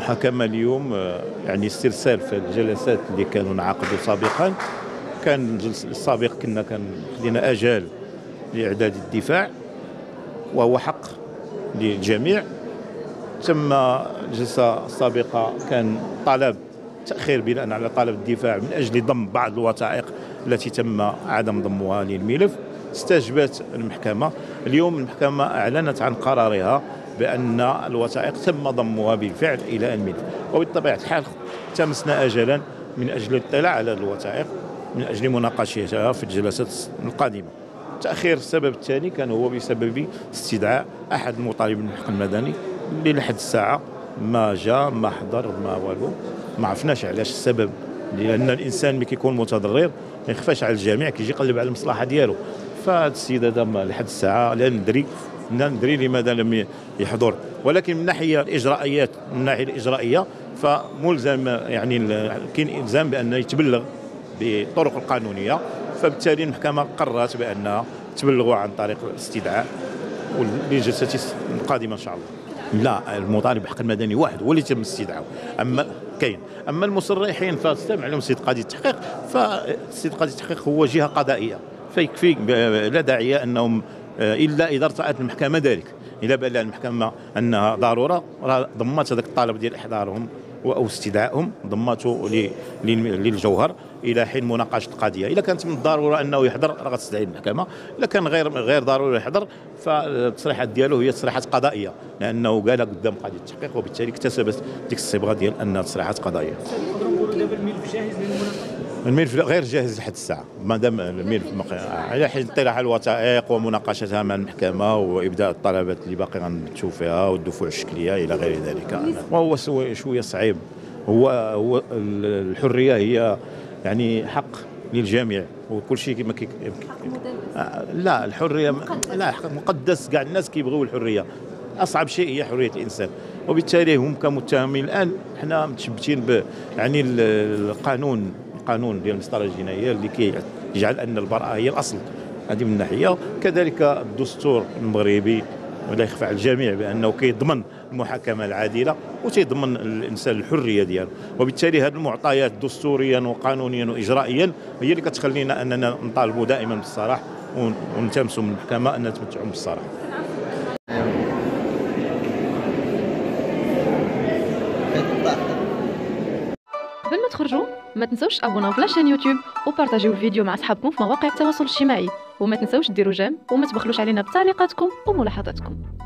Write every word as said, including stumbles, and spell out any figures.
المحاكمة اليوم يعني استرسال في الجلسات اللي كانوا انعقدوا سابقا. كان الجلس السابق كنا كان خدينا أجال لإعداد الدفاع وهو حق للجميع. تم الجلسة السابقة كان طلب تأخير بناء على طلب الدفاع من أجل ضم بعض الوثائق التي تم عدم ضمها للملف. استجابت المحكمة. اليوم المحكمة أعلنت عن قرارها بأن الوثائق تم ضمها بالفعل إلى الملف، وبطبيعة الحال تمسنا أجلا من أجل الاطلاع على الوثائق من أجل مناقشتها في الجلسات القادمة. تأخير السبب الثاني كان هو بسبب استدعاء أحد المطالبين بالحق المدني اللي لحد الساعة ما جاء ما حضر ما والو، ما عرفناش علاش السبب، لأن الإنسان ملي كيكون متضرر ما يخفاش على الجميع، كيجي يقلب على المصلحة ديالو. فهذا السيد هذا لحد الساعة لا ندري لا ندري لماذا لم يحضر، ولكن من الناحية الإجرائيات من الناحية الإجرائية فملزم، يعني كاين إلزام بأن يتبلغ بالطرق القانونية. فبالتالي المحكمة قررت بأنها تبلغوا عن طريق الاستدعاء للجلسة القادمة إن شاء الله. لا، المطالب بالحق المدني واحد هو اللي تم استدعاءه، اما كاين اما المصرحين فاستمع لهم سيد قاضي التحقيق، فالسيد قاضي التحقيق هو جهه قضائيه، فيكفي لا داعي انهم الا اذا ارتأت المحكمه ذلك، اذا بان المحكمه انها ضروره ضمت هذاك الطلب ديال احضارهم او استدعائهم، ضمته للجوهر الى حين مناقشه القضيه. اذا كانت من الضروره انه يحضر راه غتستدعي المحكمه، الا كان غير غير ضروري يحضر فالتصريحات ديالو هي تصريحات قضائيه، لانه قالها قدام قاضي التحقيق، وبالتالي اكتسبت ديك الصبغه ديال انها تصريحات قضائيه. الملف جاهز للمناقشه؟ الملف غير جاهز لحد الساعه، مادام الملف على حين اطلاع على الوثائق ومناقشتها مع المحكمه وابداء الطلبات اللي باقي غنمشوا فيها والدفوع الشكليه الى غير ذلك. وهو شويه صعيب. هو هو الحريه هي يعني حق للجميع، وكل شيء كما كي لا الحريه لا حق مقدس، كاع الناس كيبغيو الحريه. اصعب شيء هي حريه الانسان، وبالتالي هم كمتهمين الان حنا متشبتين ب يعني القانون القانون ديال المسطره الجنائيه اللي كيجعل ان البراءه هي الاصل. هذه من ناحيه. كذلك الدستور المغربي ولا يخفى على الجميع بانه كيضمن المحاكمه العادله وتيضمن الانسان الحريه ديالو، وبالتالي هذه المعطيات دستوريا وقانونيا واجرائيا هي اللي كتخلينا اننا نطالبوا دائما بالصراحه ونلتمسوا من المحكمه انها تمتعهم بالصراحه. قبل ما تخرجوا ما تنسوش تابوناو في لاشين يوتيوب وبارطاجيو الفيديو مع اصحابكم في مواقع التواصل الاجتماعي، وما تنسوش ديروا جيم وما تبخلوش علينا بتعليقاتكم وملاحظاتكم.